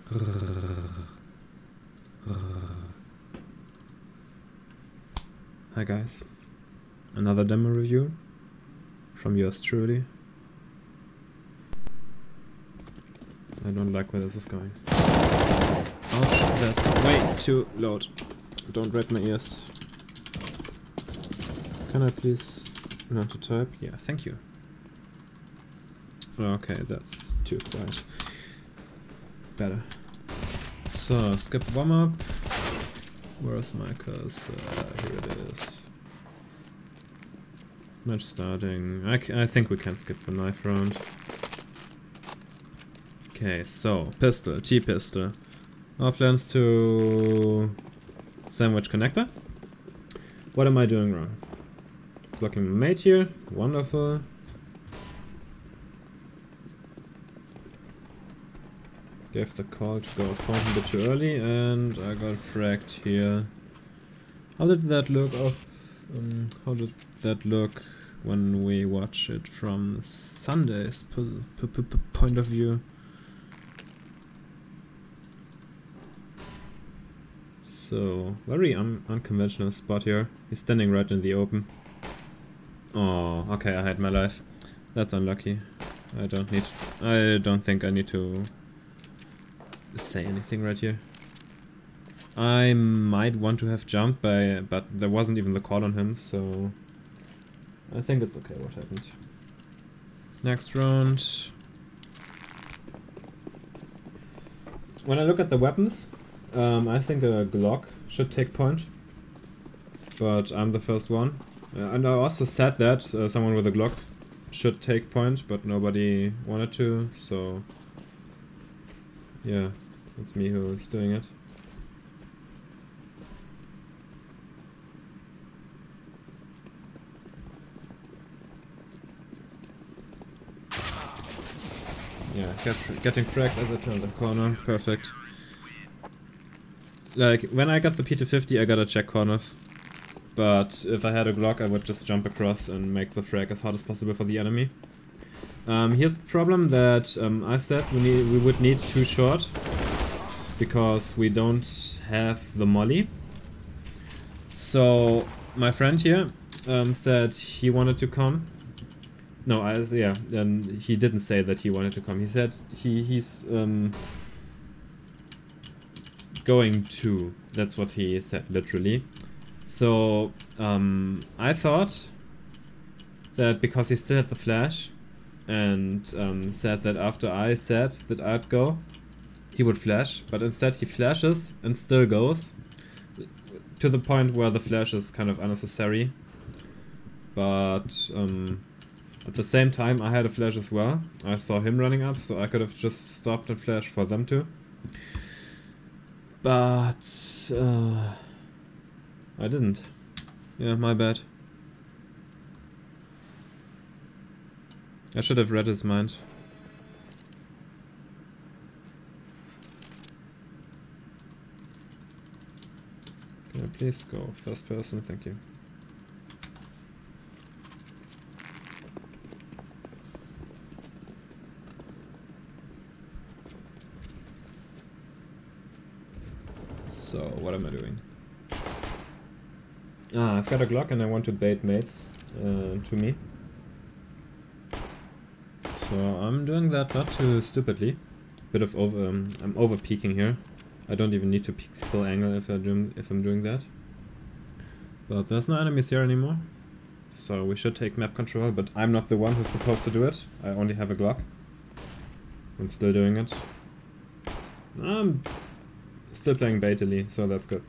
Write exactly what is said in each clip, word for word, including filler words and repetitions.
Hi guys, another demo review from yours truly. I don't like where this is going. Ouch, that's way too loud. Don't read my ears. Can I please learn to type? Yeah, thank you. Okay, that's too quiet. Better. So, skip warm up. Where's my cursor? Here it is. Match starting. I, c I think we can skip the knife round. Okay, so pistol, T-pistol. Our plans to sandwich connector. What am I doing wrong? Blocking my mate here. Wonderful. Gave the call to go fountain a bit too early, and I got fragged here. How did that look? Of, um, how did that look when we watch it from Sunday's p p p point of view? So very un unconventional spot here. He's standing right in the open. Oh, okay, I had my life. That's unlucky. I don't need. I don't think I need to say anything right here. I might want to have jumped, by, but there wasn't even the call on him, so I think it's okay what happened. Next round. When I look at the weapons, um, I think a Glock should take point, but I'm the first one. Uh, and I also said that uh, someone with a Glock should take point, but nobody wanted to, so yeah, it's me who is doing it. Yeah, get, getting fragged as I turn the corner, perfect. Like, when I got the P two fifty I gotta check corners. But if I had a Glock I would just jump across and make the frag as hard as possible for the enemy. Um, here's the problem that um, I said we, need, we would need too short. Because we don't have the molly. So my friend here um, said he wanted to come. No, I yeah, um, he didn't say that he wanted to come. He said he he's um, going to. That's what he said literally. So um, I thought that because he still had the flash and um, said that after I said that I'd go, he would flash, but instead he flashes and still goes, to the point where the flash is kind of unnecessary. But um, at the same time I had a flash as well. I saw him running up, so I could have just stopped and flashed for them too. But uh, I didn't. Yeah, my bad. I should have read his mind. Can I please go first person? Thank you. So, what am I doing? Ah, I've got a Glock and I want to bait mates uh, to me. So I'm doing that not too stupidly. Bit of over, um, I'm over peeking here. I don't even need to peek full angle if I'm doing if I'm doing that. But there's no enemies here anymore, so we should take map control. But I'm not the one who's supposed to do it. I only have a Glock. I'm still doing it. I'm still playing baitily, so that's good.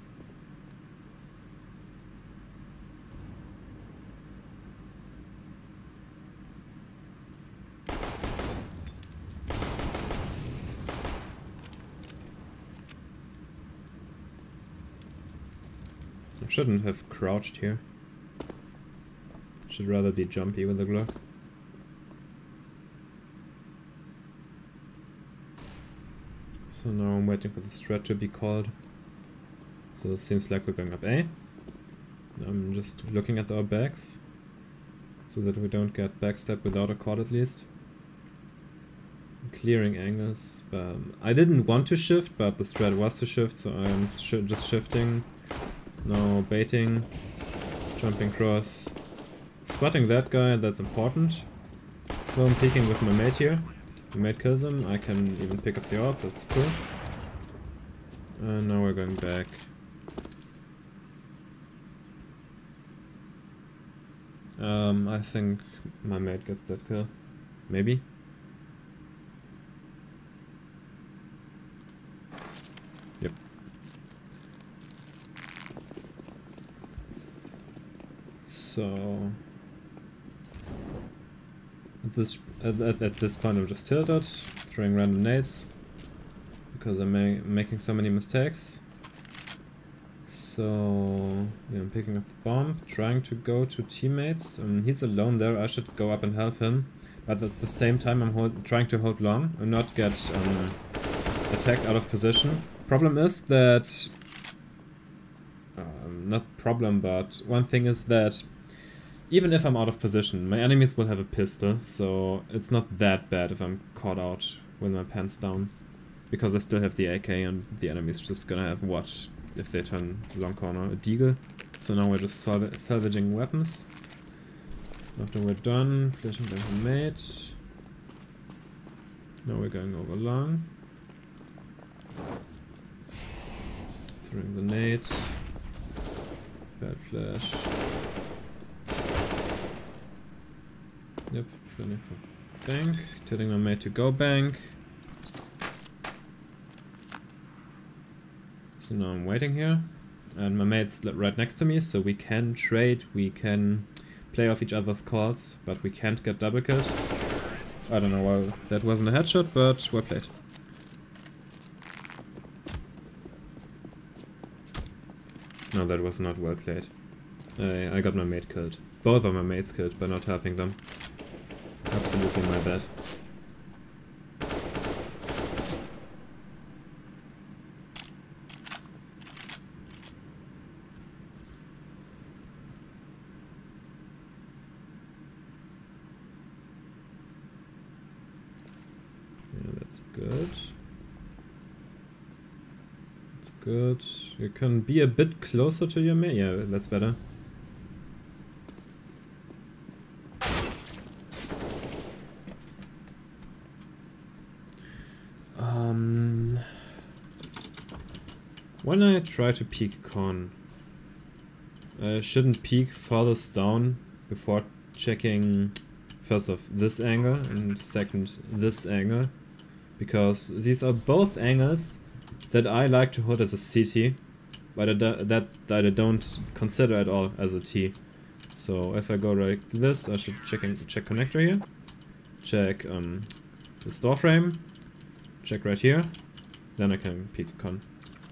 Shouldn't have crouched here. Should rather be jumpy with the Glock. So now I'm waiting for the strat to be called. So it seems like we're going up A. I'm just looking at our backs so that we don't get backstep without a call at least. clearing angles. Um, I didn't want to shift, but the strat was to shift, so I'm sh just shifting. No baiting. Jumping cross. Spotting that guy, that's important. So I'm peeking with my mate here. My mate kills him, I can even pick up the orb, that's cool. And now we're going back. Um, I think my mate gets that kill. Maybe. Yep. So at this at, at, at this point I'm just tilted, throwing random nades because I'm ma making so many mistakes. So yeah, I'm picking up the bomb, trying to go to teammates. Um, he's alone there. I should go up and help him, but at the same time I'm hold trying to hold long and not get um, attacked out of position. Problem is that um, not problem, but one thing is that even if I'm out of position, my enemies will have a pistol, so it's not that bad if I'm caught out with my pants down, because I still have the A K and the enemy's just gonna have what if they turn long corner, a deagle. So now we're just salv salvaging weapons. After we're done, flashing back the mate. Now we're going over long. Throwing the nade. Bad flash. Yep, planning for bank. Telling my mate to go bank. So now I'm waiting here. And my mate's right next to me, so we can trade, we can play off each other's calls, but we can't get double killed. I don't know why that wasn't a headshot, but well played. No, that was not well played. I, I got my mate killed. Both of my mates killed by not helping them. Absolutely my bad. Yeah, that's good. That's good. You can be a bit closer to your mate. Yeah, that's better. Um, when I try to peek con, I shouldn't peek farthest down before checking first off this angle and second this angle, because these are both angles that I like to hold as a C T, but I do, that, that I don't consider at all as a T. So if I go like this, I should check, in, check connector here, check um, the store frame, check right here, then I can peek a con.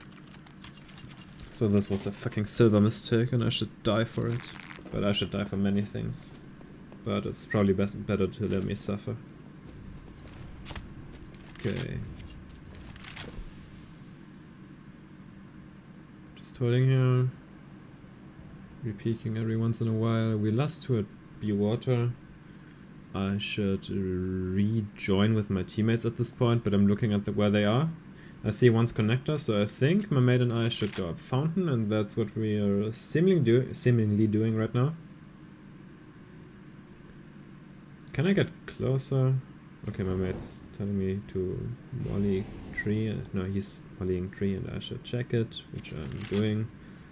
So this was a fucking silver mistake and I should die for it. But I should die for many things. But it's probably best, better to let me suffer. Okay. Just holding here. Re-peeking every once in a while. We lost to a B water. I should rejoin with my teammates at this point, but I'm looking at the, where they are. I see one's connector, so I think my mate and I should go up fountain, and that's what we are seemingly, do seemingly doing right now. Can I get closer? Okay, my mate's telling me to volley tree. No, he's volleying tree, and I should check it, which I'm doing.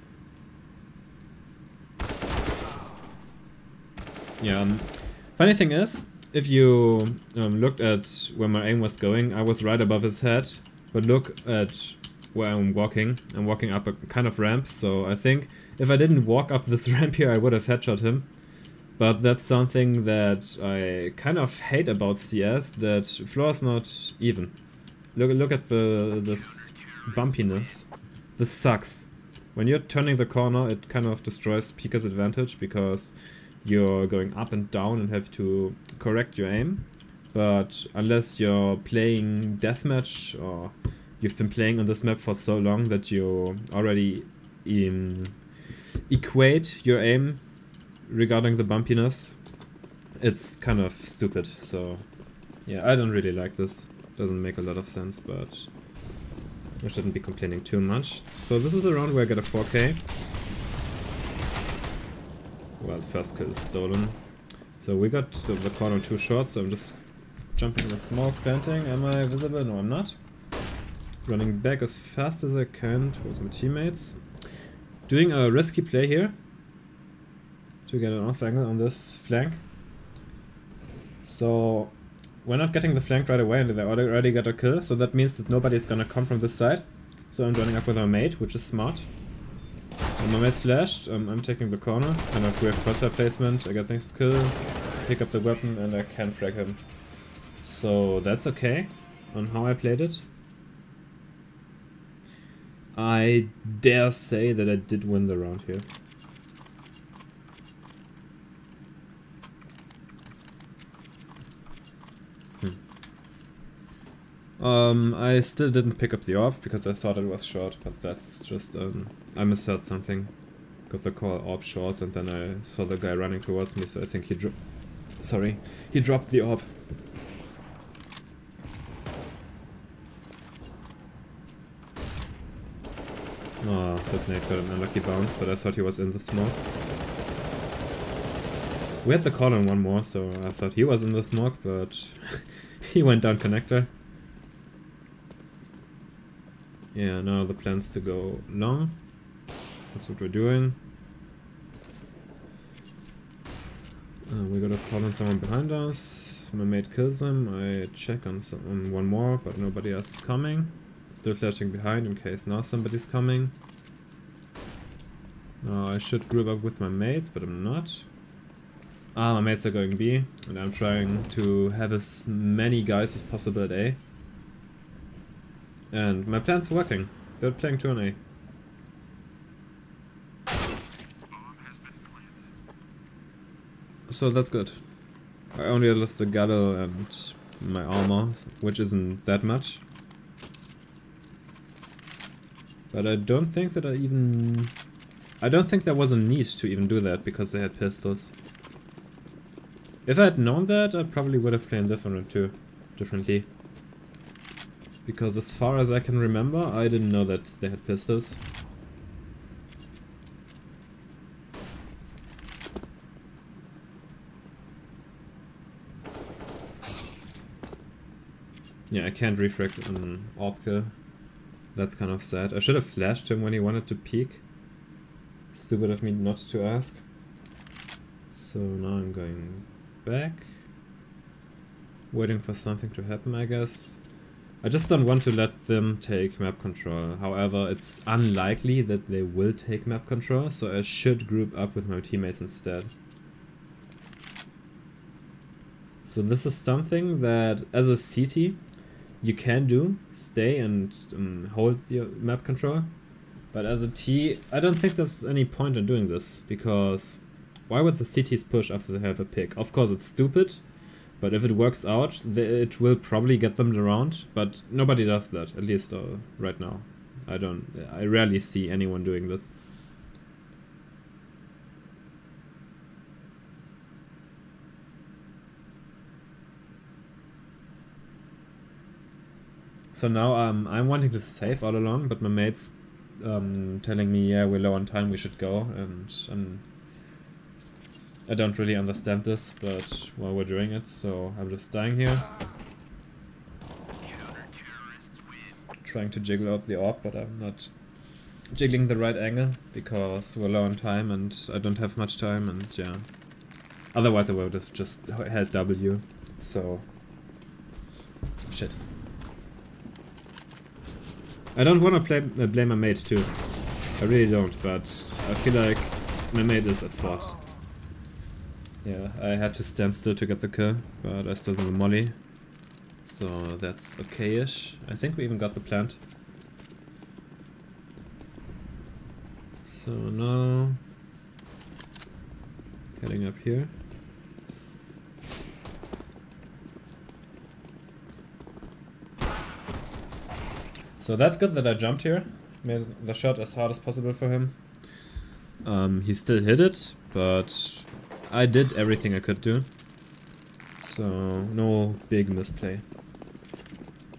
Yeah. Um, Funny thing is, if you um, looked at where my aim was going, I was right above his head. But look at where I'm walking. I'm walking up a kind of ramp, so I think if I didn't walk up this ramp here, I would have headshot him. But that's something that I kind of hate about C S, that floor is not even. Look, look at the this bumpiness. This sucks. When you're turning the corner, it kind of destroys Pika's advantage, because you're going up and down and have to correct your aim. But unless you're playing deathmatch, or you've been playing on this map for so long that you already um, equate your aim regarding the bumpiness, it's kind of stupid. So yeah, I don't really like this. Doesn't make a lot of sense, but I shouldn't be complaining too much. So this is a round where I get a four K. Well, the first kill is stolen. So we got the, the corner too short, so I'm just jumping in the smoke, planting. Am I visible? No, I'm not. Running back as fast as I can towards my teammates. Doing a risky play here to get an off angle on this flank. So we're not getting the flank right away and they already got a kill, so that means that nobody's gonna come from this side. So I'm joining up with our mate, which is smart. And my mate's flashed, um, I'm taking the corner, kind of weird crosshair placement, I get things kill, pick up the weapon and I can frag him. So that's okay on how I played it. I dare say that I did win the round here. Um, I still didn't pick up the orb because I thought it was short, but that's just, um, I misheard something. Got the call orb short and then I saw the guy running towards me, so I think he dro- sorry, he dropped the orb. Oh, that nade got an unlucky bounce, but I thought he was in the smoke. We had the call on one more, so I thought he was in the smoke, but he went down connector. Yeah, now the plan's to go long. That's what we're doing. Uh, we got a call on someone behind us. My mate kills him. I check on, some, on one more, but nobody else is coming. Still flashing behind in case now somebody's coming. Now I should group up with my mates, but I'm not. Ah, my mates are going B, and I'm trying to have as many guys as possible at A. And my plan's working. They're playing two on A. So that's good. I only lost the Gallo and my armor, which isn't that much. But I don't think that I even... I don't think there was a need to even do that, because they had pistols. If I had known that, I probably would have played different too, differently. Because as far as I can remember, I didn't know that they had pistols. Yeah, I can't refract an orb kill. That's kind of sad. I should have flashed him when he wanted to peek. Stupid of me not to ask. So now I'm going back. Waiting for something to happen, I guess. I just don't want to let them take map control. However, it's unlikely that they will take map control, so I should group up with my teammates instead. So this is something that, as a C T, you can do. Stay and um, hold your map control. But as a T, I don't think there's any point in doing this, because why would the C Ts push after they have a pick? Of course it's stupid, but if it works out, it will probably get them the round, but nobody does that, at least uh, right now. I don't, I rarely see anyone doing this. So now um, I'm wanting to save all along, but my mate's um, telling me, yeah, we're low on time, we should go, and um, I don't really understand this, but well, we're doing it, so I'm just dying here. Trying to jiggle out the orb, but I'm not jiggling the right angle, because we're low on time and I don't have much time, and yeah. Otherwise I would have just held W, so... Shit. I don't want to play, uh, blame my mate too. I really don't, but I feel like my mate is at fault. Yeah, I had to stand still to get the kill, but I still did the molly. So that's okay-ish. I think we even got the plant. So now... heading up here. So that's good that I jumped here. Made the shot as hard as possible for him. Um, he still hit it, but I did everything I could do. So no big misplay.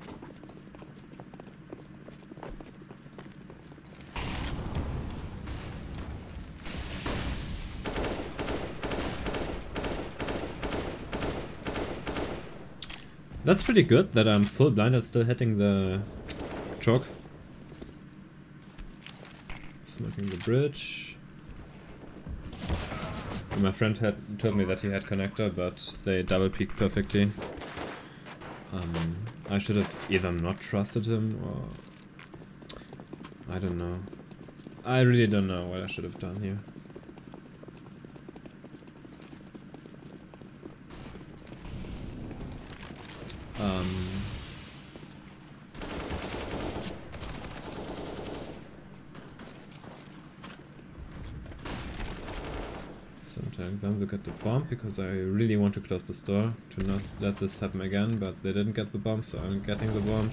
That's pretty good that I'm full blinded still hitting the choke. Smoking the bridge. And my friend had told me that he had connector, but they double peeked perfectly. Um, I should have either not trusted him or... I don't know. I really don't know what I should have done here. Um... So I'm telling them to get the bomb because I really want to close the store to not let this happen again, but they didn't get the bomb, so I'm getting the bomb.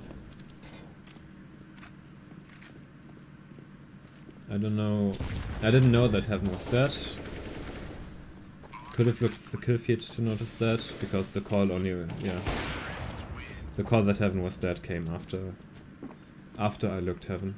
I don't know. I didn't know that Heaven was dead. Could have looked at the kill feed to notice that, because the call only, yeah. The call that Heaven was dead came after, after I looked Heaven.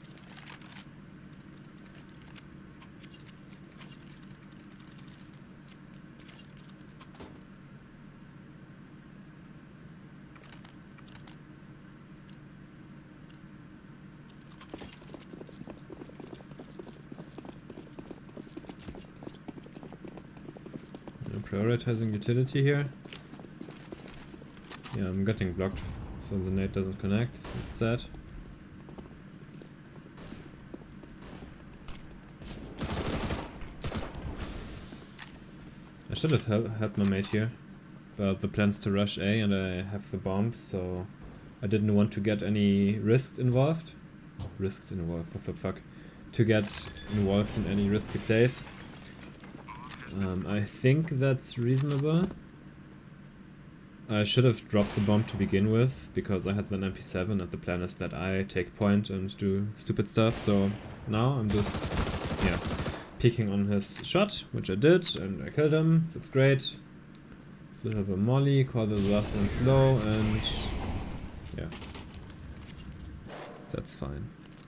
Prioritizing utility here. Yeah, I'm getting blocked, so the nade doesn't connect. That's sad. I should have hel helped my mate here, but the plan's to rush A and I have the bombs, so I didn't want to get any risk involved. Risks involved, what the fuck? To get involved in any risky plays. Um, I think that's reasonable. I should have dropped the bomb to begin with, because I had an M P seven and the plan is that I take point and do stupid stuff, so now I'm just, yeah, peeking on his shot, which I did, and I killed him, that's great. Still have a molly, call the last one slow, and yeah, that's fine.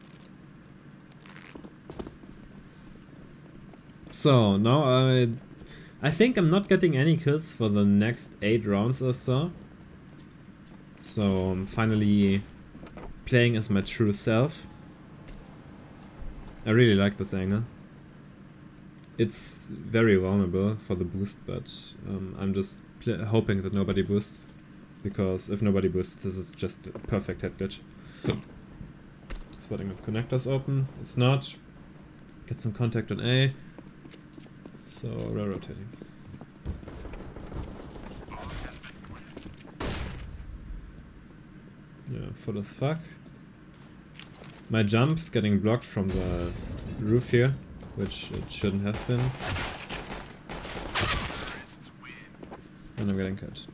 So now I, I think I'm not getting any kills for the next eight rounds or so. So I'm finally playing as my true self. I really like this angle. It's very vulnerable for the boost, but um, I'm just hoping that nobody boosts, because if nobody boosts, this is just a perfect head glitch. Spotting with connectors open. It's not. Get some contact on A. So, we're rotating. Yeah, full as fuck. My jump's getting blocked from the roof here, which it shouldn't have been. And I'm getting cut.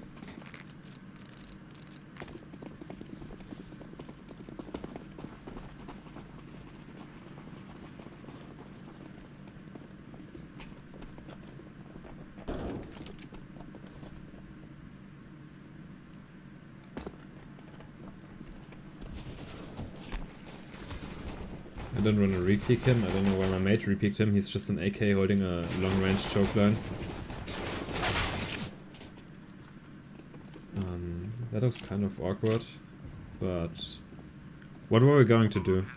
I don't want to re-peek him, I don't know why my mate re-peeked him, he's just an A K holding a long-range choke line. Um, that was kind of awkward, but what were we going to do?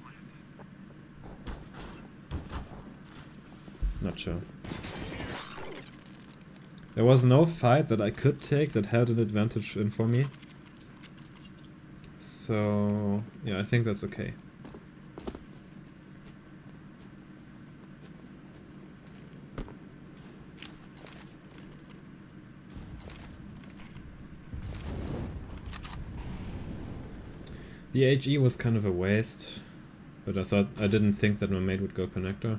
Not sure. There was no fight that I could take that had an advantage in for me. So yeah, I think that's okay. The H E was kind of a waste, but I thought I didn't think that my mate would go connector.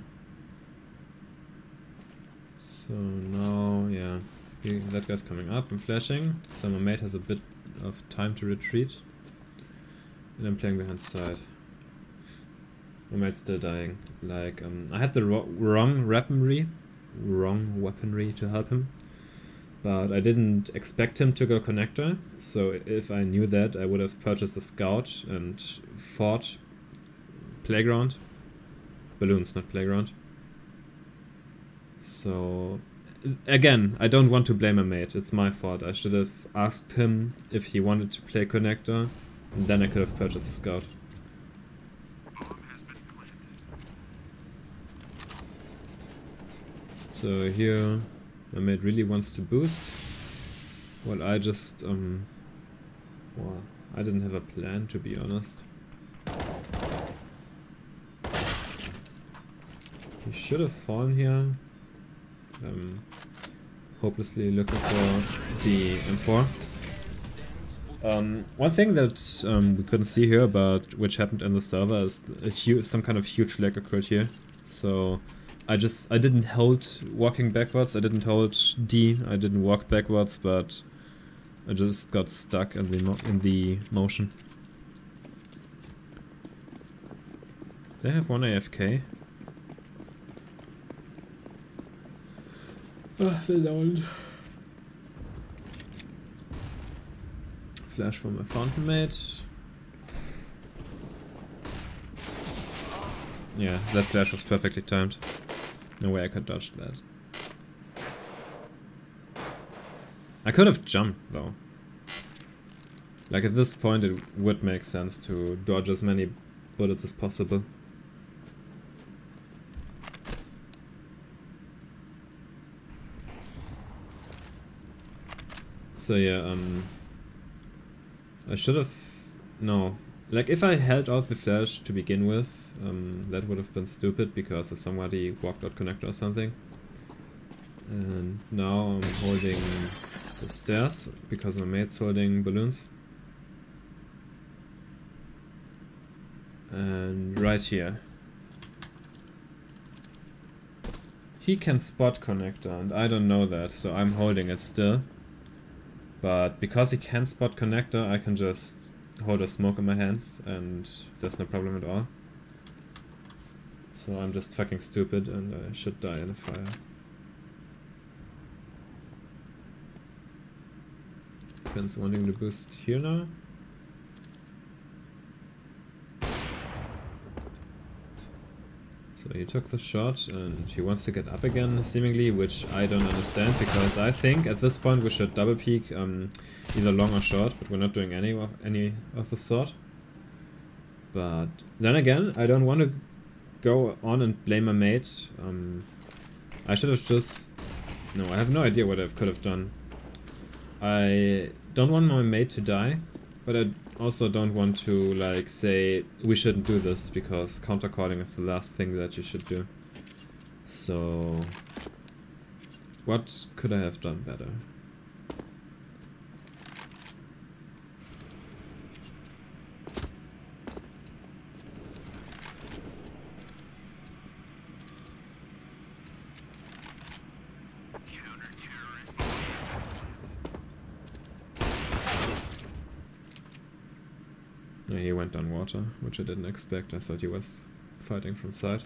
So now, yeah, he, that guy's coming up. I'm flashing, so my mate has a bit of time to retreat, and I'm playing behind side. My mate's still dying. Like, um, I had the ro wrong weaponry, wrong weaponry to help him. But I didn't expect him to go connector, so if I knew that, I would have purchased a scout and fought playground. Balloons, not playground. So, again, I don't want to blame my mate. It's my fault. I should have asked him if he wanted to play connector, and then I could have purchased a scout. So here, my mate really wants to boost, while I just, um, well, I didn't have a plan, to be honest. He should have fallen here. Um, hopelessly looking for the M four. Um, one thing that um, we couldn't see here, but which happened in the server, is a huge, some kind of huge lag occurred here. So I just I didn't hold walking backwards. I didn't hold D. I didn't walk backwards, but I just got stuck in the mo in the motion. They have one A F K. Oh, they don't. Flash from my fountain mate. Yeah, that flash was perfectly timed. No way I could dodge that. I could have jumped though. Like at this point it would make sense to dodge as many bullets as possible. So yeah, um... I should have... No. Like if I held out the flash to begin with, um, that would have been stupid because if somebody walked out connector or something. And now I'm holding the stairs because my mate's holding balloons. And right here. He can spot connector and I don't know that, so I'm holding it still. But because he can spot connector, I can just hold a smoke in my hands and there's no problem at all. So I'm just fucking stupid and I should die in a fire. Prince wanting to boost here now. So he took the shot and he wants to get up again seemingly, which I don't understand because I think at this point we should double peek um, either long or short, but we're not doing any of, any of the sort. But then again, I don't want to go on and blame my mate. Um, I should have just... No, I have no idea what I could have done. I don't want my mate to die, but I also don't want to like say we shouldn't do this because counter calling is the last thing that you should do. So what could I have done better? Yeah, he went down water, which I didn't expect. I thought he was fighting from side.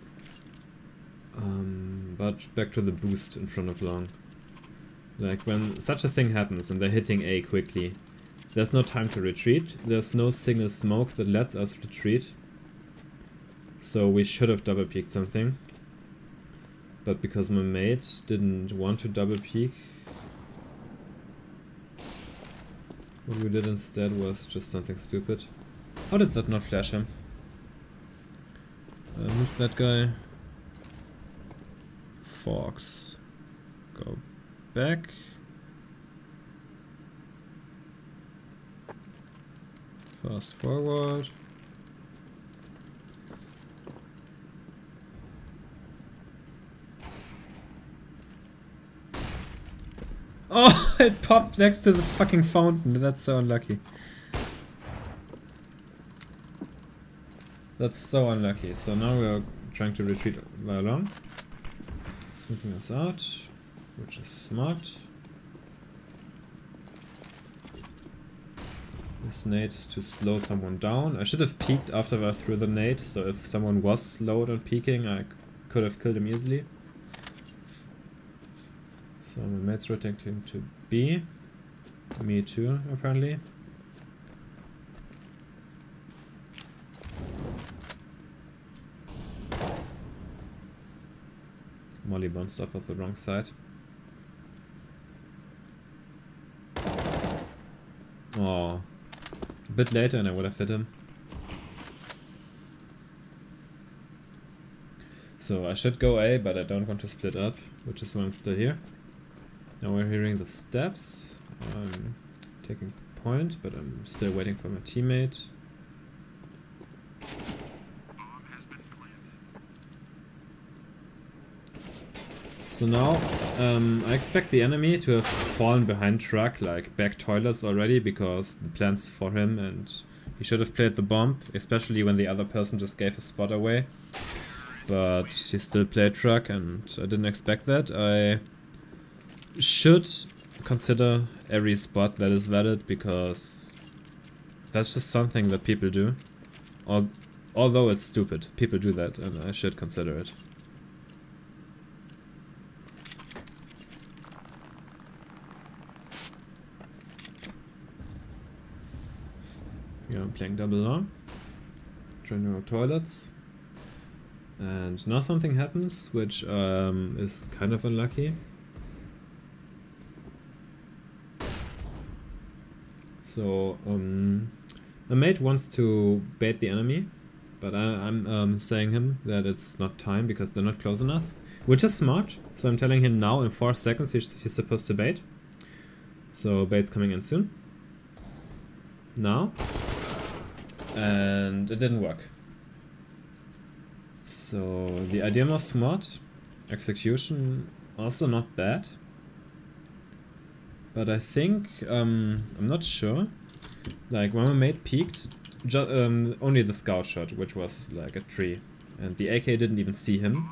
Um, but back to the boost in front of long. Like when such a thing happens and they're hitting A quickly, there's no time to retreat. There's no single smoke that lets us retreat. So we should have double peeked something. But because my mate didn't want to double peek, what we did instead was just something stupid. How did that not flash him? I missed that guy. Fox. Go back. Fast forward. Oh, it popped next to the fucking fountain. That's so unlucky. That's so unlucky. So now we are trying to retreat along. Smoking us out, which is smart. This nade to slow someone down. I should have peeked after I threw the nade, so if someone was slowed on peeking, I could have killed him easily. So my mate's rotating to B. Me too, apparently. Molly bounced off of the wrong side. Oh, a bit later and I would have hit him. So I should go A, but I don't want to split up, which is why I'm still here. Now we're hearing the steps. I'm taking point, but I'm still waiting for my teammate. So now, um, I expect the enemy to have fallen behind truck, like back toilets already, because the plan's for him and he should have played the bomb, especially when the other person just gave his spot away. But he still played truck and I didn't expect that. I should consider every spot that is valid, because that's just something that people do. Al although it's stupid, people do that and I should consider it. Yeah, I'm playing double long, trying to go toilets, and now something happens which um, is kind of unlucky. So um, my mate wants to bait the enemy, but I, I'm um, saying him that it's not time because they're not close enough, which is smart. So I'm telling him now in four seconds he's, he's supposed to bait. So bait's coming in soon. Now. And it didn't work. So the idea was smart, execution also not bad, but I think, um, I'm not sure, like when my mate peeked, ju um, only the scout shot, which was like a tree, and the A K didn't even see him,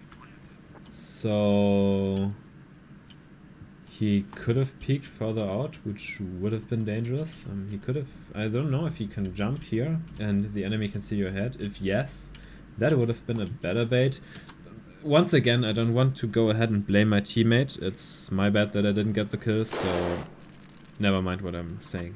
so he could have peeked further out, which would have been dangerous. Um, he could have, I don't know if he can jump here and the enemy can see your head. If yes, that would have been a better bait. Once again, I don't want to go ahead and blame my teammate. It's my bad that I didn't get the kills, so never mind what I'm saying.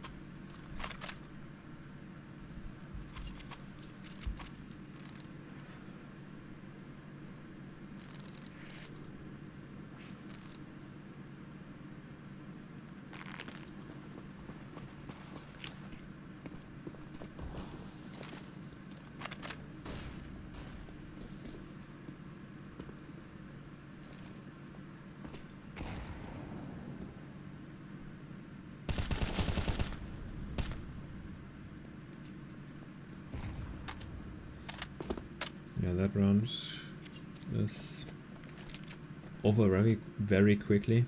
Yeah, that round is over very, very quickly.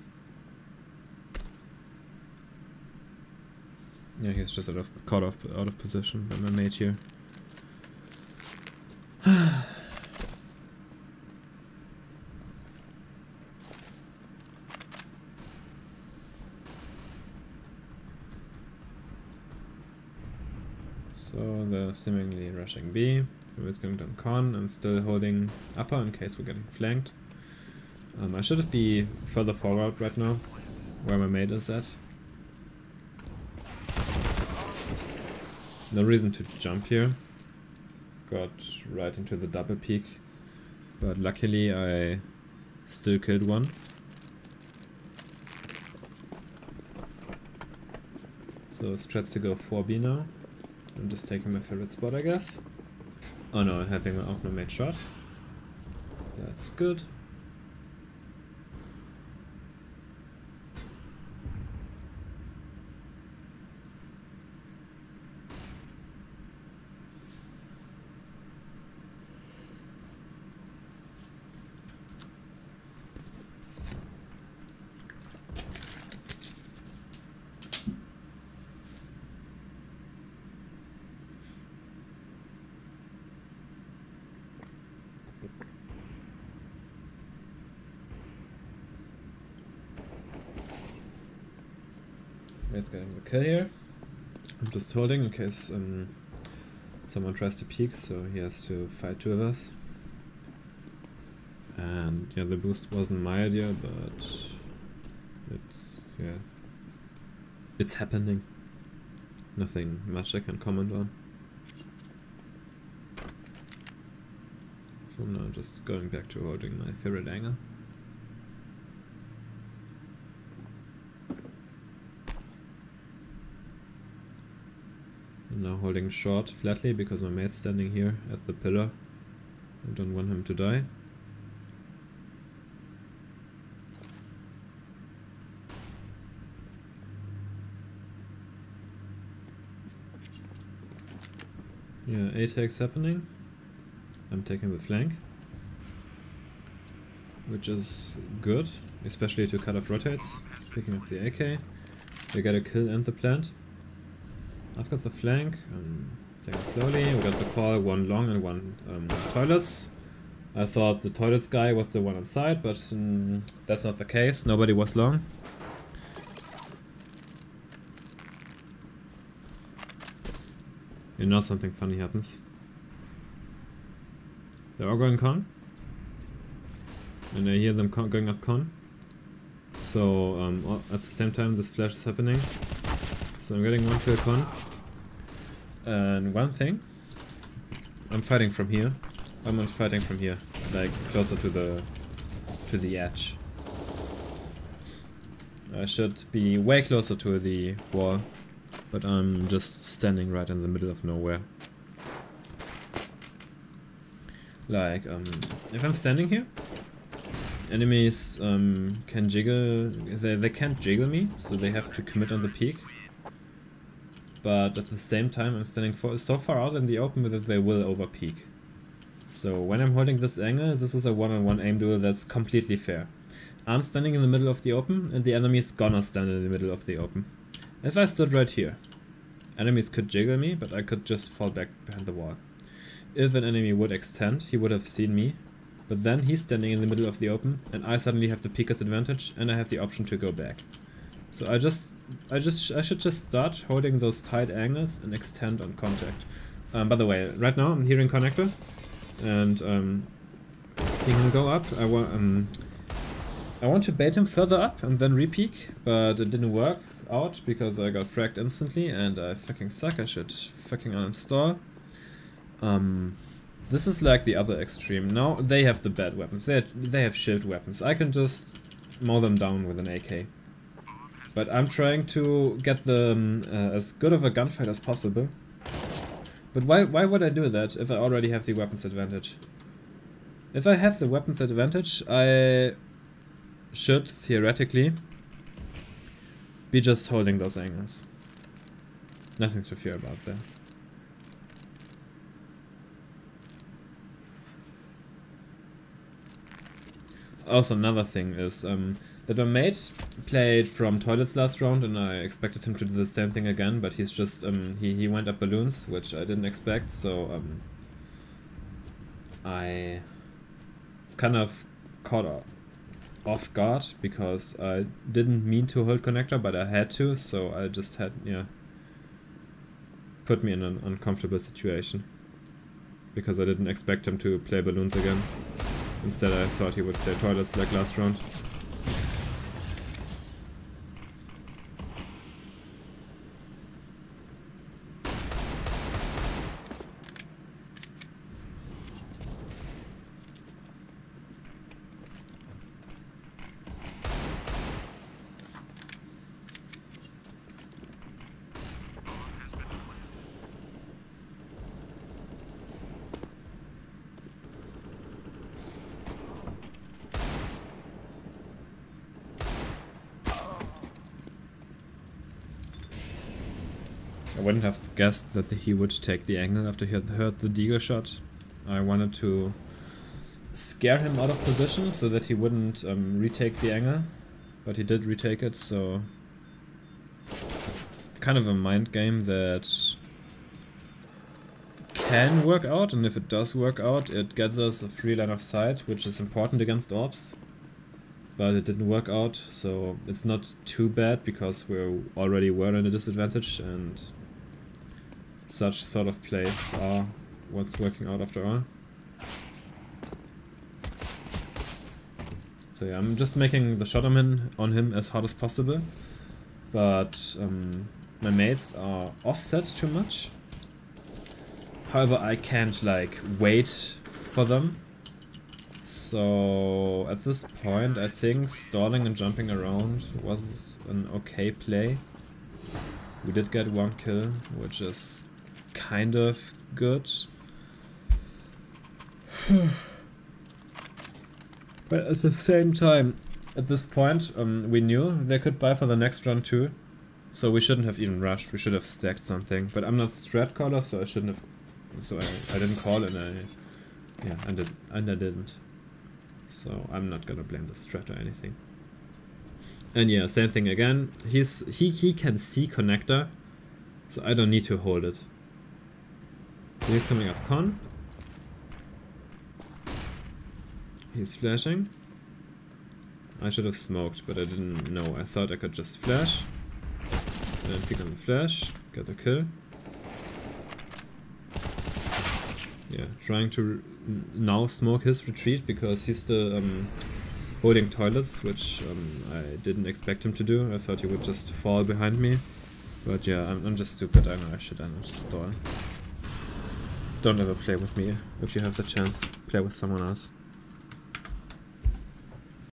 Yeah, he's just out of, caught off, out of position by my mate here. So they're seemingly rushing B. It's going down con. I'm still holding upper in case we're getting flanked. Um, I should be further forward right now, where my mate is at. No reason to jump here. Got right into the double peak, but luckily I still killed one. So strats to go four B now. I'm just taking my favorite spot, I guess. Oh no, I'm having out my mate shot. That's good. Mate's getting the kill here. I'm just holding in case um, someone tries to peek, so he has to fight two of us. And yeah, the boost wasn't my idea, but it's, yeah, it's happening. Nothing much I can comment on. So now just going back to holding my favorite angle. I'm now holding short flatly because my mate's standing here at the pillar. I don't want him to die. Yeah, A tags happening. I'm taking the flank, which is good, especially to cut off rotates. Picking up the A K. We get a kill and the plant. I've got the flank. I'm playing slowly. We got the call, one long and one um, toilets. I thought the toilets guy was the one inside, but um, that's not the case. Nobody was long. You know something funny happens. They're all going con. And I hear them con going up con. So um, at the same time this flash is happening. So I'm getting one kill con. And one thing. I'm fighting from here. I'm not fighting from here. Like closer to the to the edge. I should be way closer to the wall. But I'm just standing right in the middle of nowhere. Like, um, if I'm standing here, enemies um, can jiggle, they, they can't jiggle me, so they have to commit on the peak. But at the same time I'm standing for, so far out in the open that they will over peak. So when I'm holding this angle, this is a one-on-one aim duel that's completely fair. I'm standing in the middle of the open and the enemy is gonna stand in the middle of the open. If I stood right here, enemies could jiggle me, but I could just fall back behind the wall. If an enemy would extend, he would have seen me, but then he's standing in the middle of the open, and I suddenly have the peeker's advantage, and I have the option to go back. So I just, I just, I should just start holding those tight angles and extend on contact. Um, by the way, right now I'm hearing Connector, and um, seeing him go up. I want, um, I want to bait him further up and then re-peek, but it didn't work out because I got fragged instantly and I fucking suck. I should fucking uninstall. Um, this is like the other extreme. Now they have the bad weapons. They they have shield weapons. I can just mow them down with an A K. But I'm trying to get them uh, as good of a gunfight as possible. But why why would I do that if I already have the weapons advantage? If I have the weapons advantage, I should theoretically be just holding those angles. Nothing to fear about there. Also, another thing is um, that my mate played from toilets last round, and I expected him to do the same thing again, but he's just um, he he went up balloons, which I didn't expect. So um, I kind of caught off guard because I didn't mean to hold connector, but I had to, so I just had, yeah, put me in an uncomfortable situation because I didn't expect him to play balloons again. Instead I thought he would play toilets like last round. I wouldn't have guessed that he would take the angle after he had heard the deagle shot. I wanted to scare him out of position so that he wouldn't um, retake the angle, but he did retake it, so kind of a mind game that can work out, and if it does work out, it gets us a free line of sight, which is important against orbs. But it didn't work out, so it's not too bad because we already were in a disadvantage, and such sort of plays are what's working out after all. So yeah, I'm just making the shot on him, on him as hard as possible, but um, my mates are offset too much. However, I can't like wait for them. So at this point I think stalling and jumping around was an okay play. We did get one kill, which is kind of good. But at the same time, at this point, um, we knew they could buy for the next run too. So we shouldn't have even rushed, we should have stacked something. But I'm not strat caller, so I shouldn't have... So I, I didn't call and I... Yeah, and, it, and I didn't. So I'm not gonna blame the strat or anything. And yeah, same thing again. He's he he can see connector, so I don't need to hold it. So he's coming up con. He's flashing. I should have smoked, but I didn't know. I thought I could just flash. Then pick on the flash, get a kill. Yeah, trying to now smoke his retreat because he's still um, holding toilets, which um, I didn't expect him to do. I thought he would just fall behind me. But yeah, I'm, I'm just stupid. I know I should end stall. Don't ever play with me if you have the chance. Play with someone else.